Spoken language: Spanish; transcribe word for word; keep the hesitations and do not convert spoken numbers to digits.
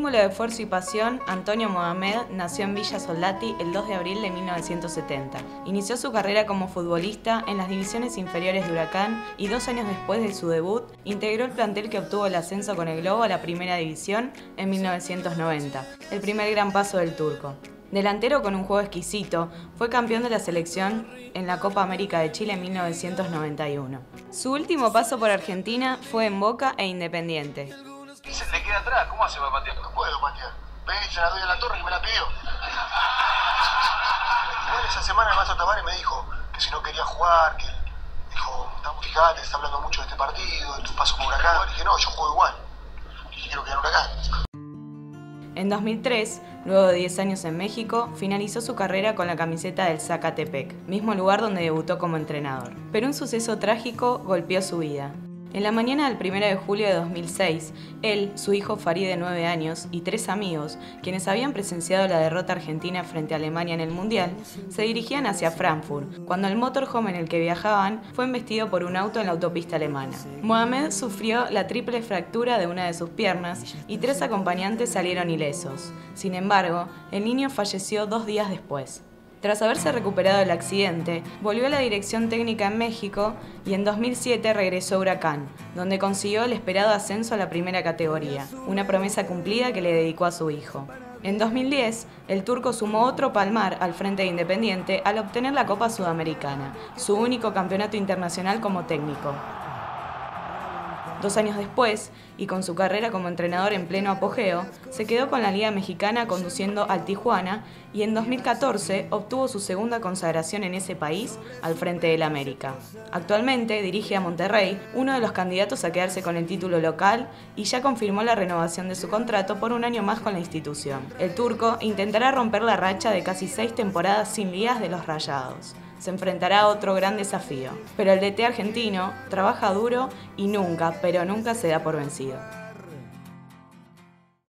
Símbolo de esfuerzo y pasión, Antonio Mohamed nació en Villa Soldati el dos de abril de mil novecientos setenta. Inició su carrera como futbolista en las divisiones inferiores de Huracán y dos años después de su debut, integró el plantel que obtuvo el ascenso con el Globo a la Primera División en mil novecientos noventa, el primer gran paso del turco. Delantero con un juego exquisito, fue campeón de la selección en la Copa América de Chile en mil novecientos noventa y uno. Su último paso por Argentina fue en Boca e Independiente. Y se le queda atrás, ¿cómo hace para patear? No puedo patear. Ve, se la doy a la torre y me la pidió. Igual esa semana el maestro Tavares me dijo que si no quería jugar, que dijo, fíjate, se está hablando mucho de este partido, de tu paso por Huracán. Y dije, no, yo juego igual. Y quiero quedar en Huracán. En dos mil tres, luego de diez años en México, finalizó su carrera con la camiseta del Zacatepec, mismo lugar donde debutó como entrenador. Pero un suceso trágico golpeó su vida. En la mañana del primero de julio de dos mil seis, él, su hijo Farid de nueve años y tres amigos, quienes habían presenciado la derrota argentina frente a Alemania en el Mundial, se dirigían hacia Frankfurt, cuando el motorhome en el que viajaban fue embestido por un auto en la autopista alemana. Mohamed sufrió la triple fractura de una de sus piernas y tres acompañantes salieron ilesos. Sin embargo, el niño falleció dos días después. Tras haberse recuperado del accidente, volvió a la dirección técnica en México y en dos mil siete regresó a Huracán, donde consiguió el esperado ascenso a la primera categoría, una promesa cumplida que le dedicó a su hijo. En dos mil diez, el turco sumó otro palmar al frente de Independiente al obtener la Copa Sudamericana, su único campeonato internacional como técnico. Dos años después, y con su carrera como entrenador en pleno apogeo, se quedó con la Liga Mexicana conduciendo al Tijuana y en dos mil catorce obtuvo su segunda consagración en ese país al frente del América. Actualmente dirige a Monterrey, uno de los candidatos a quedarse con el título local, y ya confirmó la renovación de su contrato por un año más con la institución. El turco intentará romper la racha de casi seis temporadas sin ligas de los Rayados. Se enfrentará a otro gran desafío, pero el D T argentino trabaja duro y nunca, pero nunca se da por vencido.